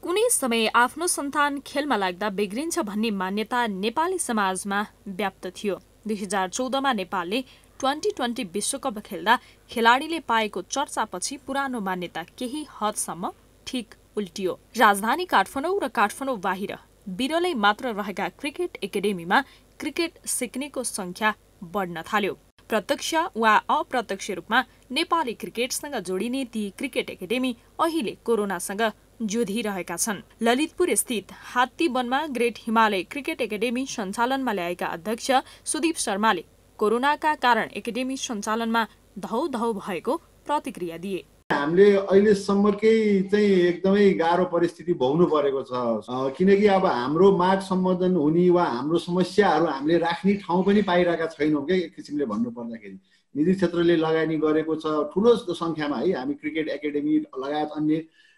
उनी समय आफ्नो सन्तान खेलमा लाग्दा बिग्रिन्छ भन्ने मान्यता नेपाली समाजमा व्याप्त थियो। 2014 मा नेपालले 2020 विश्वकप खेल्दा खेलाडीले पाएको चर्चापछि पुरानो मान्यता केही हदसम्म ठिक उल्टियो। राजधानी काठमाडौँ र काठमाडौँ बाहिर बिरलै मात्र रहेका क्रिकेट एकाडेमीमा क्रिकेट सिक्नेको संख्या बढ्न थाल्यो। प्रत्यक्ष वा अप्रत्यक्ष रूपमा नेपाली क्रिकेटसँग जोडिने ती क्रिकेट एकाडेमी अहिले कोरोनासँग जुधिरहेका छन्। ललितपुर स्थित हात्तीवनमा ग्रेट हिमालय क्रिकेट एकाडेमी सञ्चालनमा ल्याएका अध्यक्ष सुदीप शर्माले कोरोनाका कारण एकाडेमी सञ्चालनमा धौधौ भएको प्रतिक्रिया दिए। हामीले अहिलेसम्मकै चाहिँ एकदमै गाह्रो परिस्थिति भोग्नु परेको छ, किनकि अब हाम्रो माग सम्बोधन हुने वा हाम्रो समस्याहरू हामीले राख्ने ठाउँ पनि पाइरहेका छैनौँ क्या। एक किसिमले भन्नु पर्दाखेरि निजी क्षेत्रले लगानी गरेको छ ठुलो सङ्ख्यामा है, हामी क्रिकेट एकाडेमी लगायत अन्य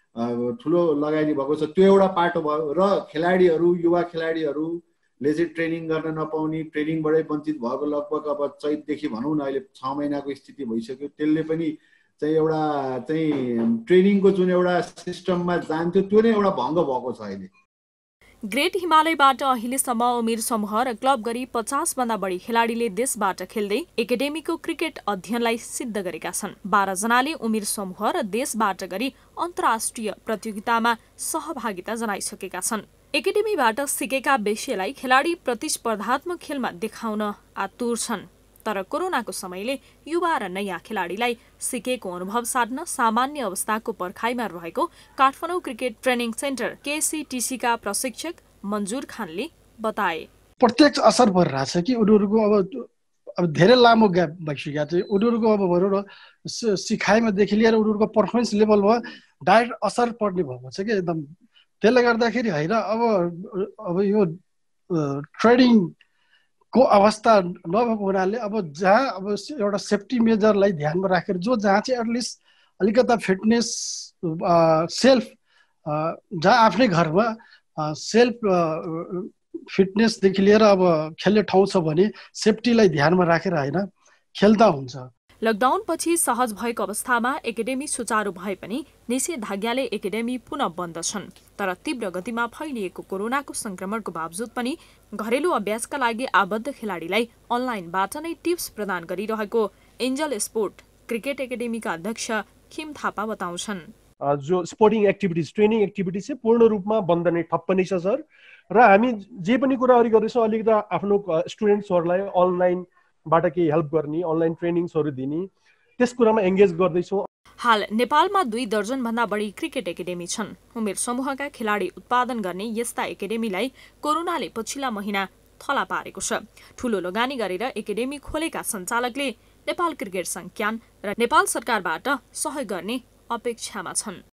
ठुलो लगानी भएको छ, त्यो एउटा पाटो भयो। र खेलाडीहरू युवा खेलाडीहरूले चाहिँ ट्रेनिङ गर्न नपाउने, ट्रेनिङबाटै वञ्चित भएको लगभग अब चैतदेखि भनौँ न अहिले 6 महिनाको स्थिति भइसक्यो। त्यसले पनि चाहिँ एउटा चाहिँ ट्रेनिङको जुन एउटा सिस्टममा जान्थ्यो त्यो नै एउटा भङ्ग भएको छ अहिले। ग्रेट हिमालयबाट अहिलेसम्म उमेर समूह र क्लब गरी 50 भन्दा बढी खेलाडीले देशबाट खेल्दै एकाडेमीको क्रिकेट अध्ययनलाई सिद्ध गरेका छन्। 12 जनाले उमेर समूह र देशबाट गरी अन्तर्राष्ट्रिय प्रतियोगितामा सहभागिता जनाइसकेका छन्। एकाडेमीबाट सिकेका विषयलाई खेलाडी प्रतिस्पर्धात्मक खेलमा देखाउन आतुर छन्। तर कोरोनाको समयले युवा र नयाँ खेलाडीलाई सिकेको अनुभव साध्न सामान्य अवस्थाको पर्खाइमा रहेको काठमाडौँ क्रिकेट ट्रेनिङ सेन्टर केसीटीसीका प्रशिक्षक मन्जुर खानले बताए। प्रत्यक्ष असर परिरहेछ कि उनीहरूको अब धेरै लामो ग्याप भइसकेको छ। उनीहरूको अब भनौँ न सिकाइमादेखि लिएर उनीहरूको पर्फर्मेन्स लेभलमा डाइरेक्ट असर पर्ने भएको छ कि एकदम। त्यसले गर्दाखेरि होइन अब यो ट्रेनिङ को अवस्था नभएको हुनाले अब जहाँ अब एउटा सेफ्टी मेजरलाई ध्यानमा राखेर जहाँ चाहिँ एटलिस्ट अलिकता फिटनेस सेल्फ जहाँ आफ्नै घरमा सेल्फ फिटनेसदेखि लिएर अब खेल्ने ठाउँ छ भने सेफ्टीलाई ध्यानमा राखेर होइन खेल्दा हुन्छ। लकडाउनपछि सहज भएको अवस्थामा एकाडेमी सुचारू भए पनि निषेधाज्ञाले एकाडेमी पुनः बन्द छन्। तर तीव्र गतिमा फैलिएको कोरोनाको संक्रमणको बावजुद पनि घरेलु अभ्यासका लागि आबद्ध खेलाडीलाई अनलाइनबाट नै टिप्स प्रदान गरिरहेको एन्जल स्पोर्ट क्रिकेट एकाडेमीका अध्यक्ष खिम थापा बताउँछन्। जो स्पोर्टिङ एक्टिभिटिज ट्रेनिङ एक्टिभिटिज चाहिँ पूर्ण रूपमा बन्द नै ठप्प नै छ सर। र हामी जे पनि कुराहरू गर्दैछौँ अलिकति आफ्नो स्टुडेन्ट्सहरूलाई अनलाइनबाट केही हेल्प गर्ने, अनलाइन ट्रेनिङ्सहरू दिने, त्यस कुरामा एङ्गेज गर्दैछौँ। हाल नेपालमा 2 दर्जन भन्दा बढी क्रिकेट एकाडेमी छन्। उमेर समूहका खेलाडी उत्पादन गर्ने यस्ता एकाडेमीलाई कोरोनाले पछिल्ला महिना थला पारेको छ। ठूलो लगानी गरेर एकाडेमी खोलेका सञ्चालकले नेपाल क्रिकेट संघ क्यान र नेपाल सरकारबाट सहयोग गर्ने अपेक्षामा छन्।